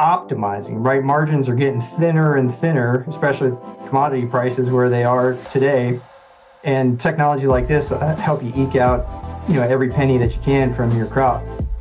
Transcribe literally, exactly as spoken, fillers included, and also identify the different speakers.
Speaker 1: optimizing, right? Margins are getting thinner and thinner, especially with commodity prices where they are today. And technology like this uh, help you eke out, you know, every penny that you can from your crop.